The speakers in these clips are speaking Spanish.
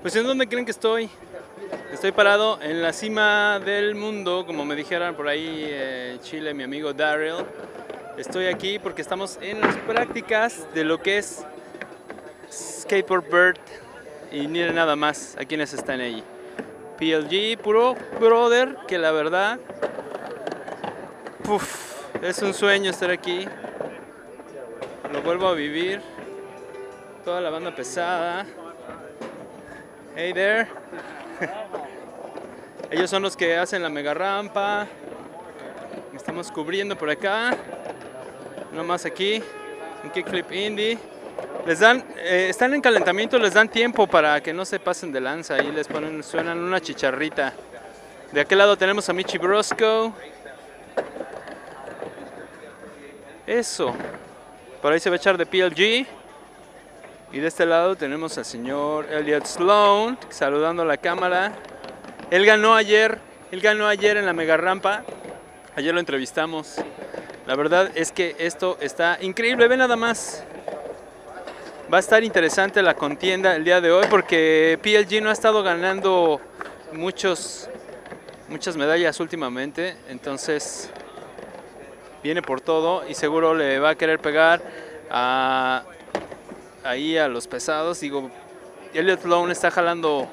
Pues ¿en dónde creen que estoy? Estoy parado en la cima del mundo, como me dijeran por ahí Chile, mi amigo Daryl. Estoy aquí porque estamos en las prácticas de lo que es Skateboard Bird y ni nada más a quienes están ahí. PLG, puro brother, que la verdad es un sueño estar aquí. Lo vuelvo a vivir. Toda la banda pesada. Hey there. Ellos son los que hacen la mega rampa. Estamos cubriendo por acá. Nomás aquí. Un kickflip indie. Les dan, están en calentamiento, les dan tiempo para que no se pasen de lanza. Ahí les ponen, suenan una chicharrita. De aquel lado tenemos a Michi Brosco. Eso. Por ahí se va a echar de PLG. Y de este lado tenemos al señor Elliot Sloan saludando a la cámara. Él ganó ayer en la mega rampa. Ayer lo entrevistamos. La verdad es que esto está increíble. Ve nada más. Va a estar interesante la contienda el día de hoy porque PLG no ha estado ganando muchas medallas últimamente. Entonces viene por todo y seguro le va a querer pegar ahí a los pesados. Digo, Elliot Sloan está jalando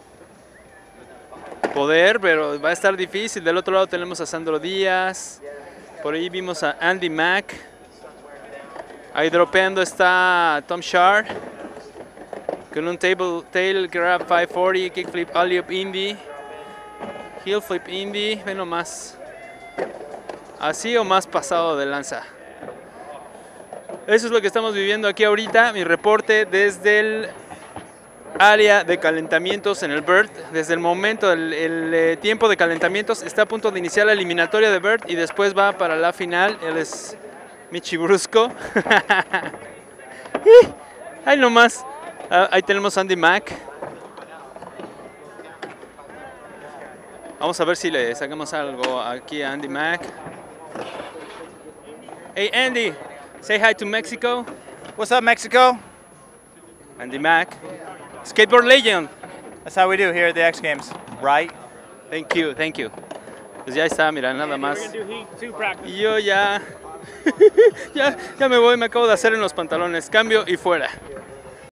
poder, pero va a estar difícil. Del otro lado tenemos a Sandro Díaz. Por ahí vimos a Andy Mack. Ahí dropeando está Tom Shard con un tail grab 540, kickflip alley-up indie, heel flip indie. Ve nomás, así o más pasado de lanza. Eso es lo que estamos viviendo aquí ahorita. Mi reporte desde el área de calentamientos en el Bird. Desde el momento, el tiempo de calentamientos está a punto de iniciar la eliminatoria de Bird y después va para la final. Él es Michi Brusco. Ahí nomás. Ahí tenemos a Andy Mack. Vamos a ver si le sacamos algo aquí a Andy Mack. Hey Andy, say hi to Mexico. What's up, Mexico? Andy Mack, skateboard legend. That's how we do here at the X Games, right? Thank you, thank you. Pues ya está, mira, nada más. Y yo ya me voy, me acabo de hacer en los pantalones. Cambio y fuera.